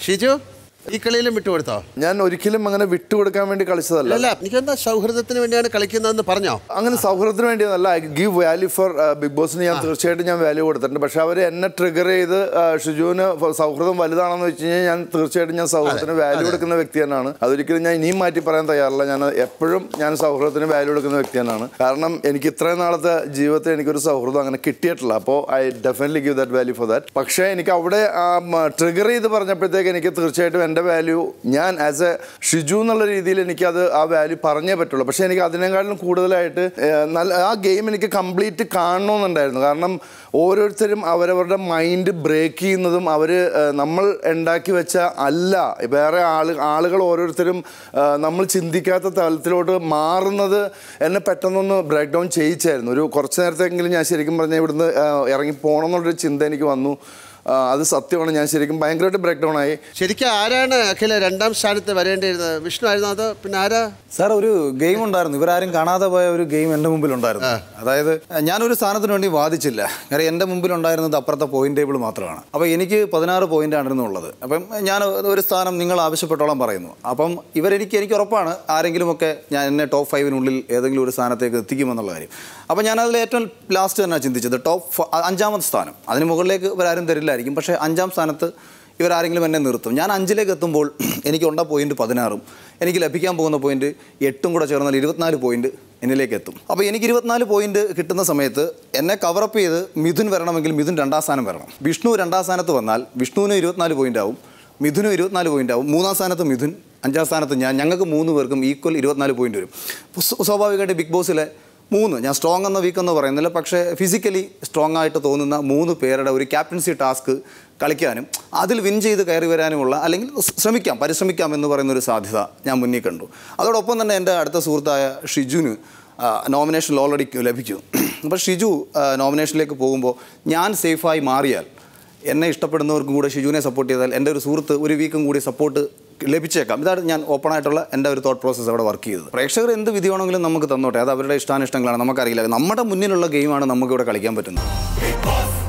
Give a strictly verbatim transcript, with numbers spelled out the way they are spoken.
ഷിജു ഈ കളിയിലും വിട്ടുകൊടുത്തോ? ഞാൻ ഒരിക്കലും അങ്ങനെ വിട്ടുകൊടുക്കാൻ വേണ്ടി കളിച്ചതല്ല. അല്ല, എനിക്കെന്താ സൗഹൃദത്തിന് വേണ്ടിയാണ് കളിക്കുന്നതെന്ന് പറഞ്ഞോ? അങ്ങനെ സൗഹൃദത്തിന് വേണ്ടിയതല്ല. I give value for big ബോസിന് ഞാൻ തീർച്ചയായിട്ടും ഞാൻ വാല്യൂ കൊടുത്തിട്ടുണ്ട്. പക്ഷെ അവർ എന്നെ ട്രിഗർ ചെയ്ത് ഷിജുവിന് സൗഹൃദം വലുതാണെന്ന് വെച്ച് കഴിഞ്ഞാൽ ഞാൻ തീർച്ചയായിട്ടും ഞാൻ സൗഹൃദത്തിന് വാല്യൂ കൊടുക്കുന്ന വ്യക്തി തന്നെയാണ്. അതൊരിക്കലും ഞാൻ ഇനിയും മാറ്റി പറയാൻ തയ്യാറില്ല. ഞാൻ എപ്പോഴും ഞാൻ സൗഹൃദത്തിന് വാല്യൂ കൊടുക്കുന്ന വ്യക്തി തന്നെയാണ്. കാരണം എനിക്ക് ഇത്രയും നാളത്തെ ജീവിതത്തിൽ എനിക്കൊരു സൗഹൃദം അങ്ങനെ കിട്ടിയിട്ടില്ല. അപ്പോൾ I definitely give that value for that. പക്ഷേ എനിക്ക് അവിടെ ട്രിഗർ ചെയ്ത് പറഞ്ഞപ്പോഴത്തേക്ക് എനിക്ക് തീർച്ചയായിട്ടും എൻ്റെ വാല്യൂ ഞാൻ ആസ് എ ഷിജു എന്നുള്ള രീതിയിൽ എനിക്കത് ആ വാല്യൂ പറഞ്ഞേ പറ്റുള്ളൂ. പക്ഷേ എനിക്ക് അതിനേക്കാളും കൂടുതലായിട്ട് നല്ല ആ ഗെയിം എനിക്ക് കംപ്ലീറ്റ് കാണണമെന്നുണ്ടായിരുന്നു. കാരണം ഓരോരുത്തരും അവരവരുടെ മൈൻഡ് ബ്രേക്ക് ചെയ്യുന്നതും അവർ നമ്മൾ ഉണ്ടാക്കി വെച്ച അല്ല, വേറെ ആള് ആളുകൾ ഓരോരുത്തരും നമ്മൾ ചിന്തിക്കാത്ത തലത്തിലോട്ട് മാറുന്നത് എന്നെ പെട്ടെന്നൊന്ന് ബ്രേക്ക് ഡൗൺ ചെയ്യിച്ചായിരുന്നു. ഒരു കുറച്ച് നേരത്തെങ്കിലും ഞാൻ ശരിക്കും പറഞ്ഞാൽ ഇവിടുന്ന് ഇറങ്ങി പോകണം എന്നുള്ളൊരു ചിന്ത എനിക്ക് വന്നു. അത് സത്യമാണ്. ഞാൻ ശരിക്കും ഭയങ്കരമായിട്ട് ബ്രേക്ക് ഡൗൺ ആയി. ശരിക്കും ആരാണ് അഖില രണ്ടാം സ്ഥാനത്ത് വരേണ്ടിയിരുന്നത്? വിഷ്ണു ആയിരുന്നു അതോ പിന്നെ ആരാ? സാർ, ഒരു ഗെയിം ഉണ്ടായിരുന്നു, ഇവരാരും കാണാതെ പോയ ഒരു ഗെയിം എൻ്റെ മുമ്പിലുണ്ടായിരുന്നു. അതായത് ഞാനൊരു സ്ഥാനത്തിന് വേണ്ടി വാദിച്ചില്ല. കാരണം എൻ്റെ മുമ്പിലുണ്ടായിരുന്നത് അപ്പുറത്തെ പോയിന്റ് ടേബിൾ മാത്രമാണ്. അപ്പോൾ എനിക്ക് പതിനാറ് പോയിന്റ് ആയിരുന്നു ഉള്ളത്. അപ്പം ഞാൻ ഒരു സ്ഥാനം നിങ്ങൾ ആവശ്യപ്പെട്ടോളം പറയുന്നു. അപ്പം ഇവരെനിക്ക് എനിക്ക് ഉറപ്പാണ് ആരെങ്കിലുമൊക്കെ ഞാൻ എന്നെ ടോപ്പ് ഫൈവിനുള്ളിൽ ഏതെങ്കിലും ഒരു സ്ഥാനത്തേക്ക് എത്തിക്കുമെന്നുള്ള കാര്യം. അപ്പോൾ ഞാനതിൽ ഏറ്റവും ലാസ്റ്റ് തന്നെ ചിന്തിച്ചത് ടോപ്പ് അഞ്ചാമത്തെ സ്ഥാനം. അതിന് മുകളിലേക്ക് ഇവരാരും തരില്ലായിരിക്കും. പക്ഷേ അഞ്ചാം സ്ഥാനത്ത് ഇവരാരെങ്കിലും എന്നെ നിർത്തും. ഞാൻ അഞ്ചിലേക്ക് എത്തുമ്പോൾ എനിക്കുണ്ട പോയിന്റ് പതിനാറും എനിക്ക് ലഭിക്കാൻ പോകുന്ന പോയിന്റ് എട്ടും കൂടെ ചേർന്നാൽ ഇരുപത്തിനാല് പോയിന്റ് എന്നിലേക്ക് എത്തും. അപ്പോൾ എനിക്ക് ഇരുപത്തിനാല് പോയിന്റ് കിട്ടുന്ന സമയത്ത് എന്നെ കവറപ്പ് ചെയ്ത് മിഥുൻ വരണമെങ്കിൽ മിഥുൻ രണ്ടാം സ്ഥാനം വരണം. വിഷ്ണു രണ്ടാം സ്ഥാനത്ത് വന്നാൽ വിഷ്ണുവിന് ഇരുപത്തിനാല് പോയിന്റ് ആവും, മിഥുനും ഇരുപത്തിനാല് പോയിന്റ് ആവും. മൂന്നാം സ്ഥാനത്ത് മിഥുൻ, അഞ്ചാം സ്ഥാനത്ത് ഞാൻ. ഞങ്ങൾക്ക് മൂന്ന് പേർക്കും ഈക്വൽ ഇരുപത്തിനാല് പോയിന്റ് വരും. സ്വാഭാവികമായിട്ട് ബിഗ് ബോസിലെ മൂന്ന്, ഞാൻ സ്ട്രോങ് എന്ന വീക്ക് എന്ന് പറയുന്നില്ല, പക്ഷേ ഫിസിക്കലി സ്ട്രോങ് ആയിട്ട് തോന്നുന്ന മൂന്ന് പേരുടെ ഒരു ക്യാപ്റ്റൻസി ടാസ്ക് കളിക്കാനും അതിൽ വിൻ ചെയ്ത് കയറി വരാനുമുള്ള, അല്ലെങ്കിൽ ശ്രമിക്കാം പരിശ്രമിക്കാം എന്ന് പറയുന്നൊരു സാധ്യത ഞാൻ മുന്നിൽ കണ്ടു. അതോടൊപ്പം തന്നെ എൻ്റെ അടുത്ത സുഹൃത്തായ ഷിജുവിന് നോമിനേഷൻ ഓൾറെഡി ലഭിച്ചു. അപ്പോൾ ഷിജു നോമിനേഷനിലേക്ക് പോകുമ്പോൾ ഞാൻ സേഫായി മാറിയാൽ, എന്നെ ഇഷ്ടപ്പെടുന്നവർക്കും കൂടെ ഷിജുവിനെ സപ്പോർട്ട് ചെയ്താൽ എൻ്റെ ഒരു സുഹൃത്ത് ഒരു വീക്കും കൂടി സപ്പോർട്ട് ലഭിച്ചേക്കാം. ഇതാണ് ഞാൻ ഓപ്പണായിട്ടുള്ള എൻ്റെ ഒരു തോട്ട് പ്രോസസ്സ് അവിടെ വർക്ക് ചെയ്തത്. പ്രേക്ഷകർ എന്ത് വിധി വേണമെങ്കിലും നമുക്ക് തന്നോട്ടെ, അത് അവരുടെ ഇഷ്ടാനിഷ്ടങ്ങളാണ്, നമുക്കറിയില്ല. നമ്മുടെ മുന്നിലുള്ള ഗെയിമാണ് നമുക്കിവിടെ കളിക്കാൻ പറ്റുന്നത്.